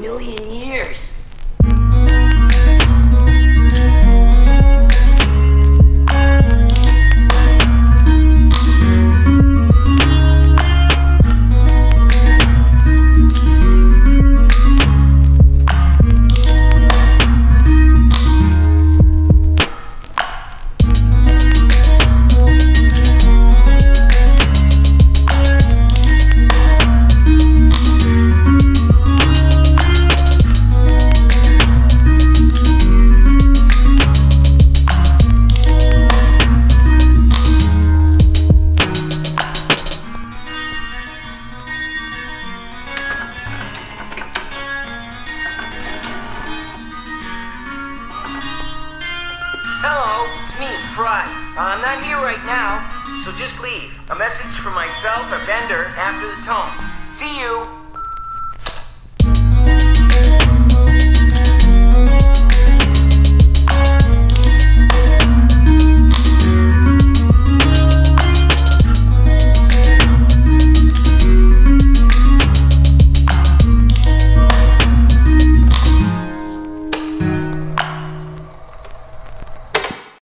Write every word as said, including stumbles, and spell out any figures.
million years. Hello, it's me, Fry. Uh, I'm not here right now, so just leave. A message from myself or Bender after the tone. See you!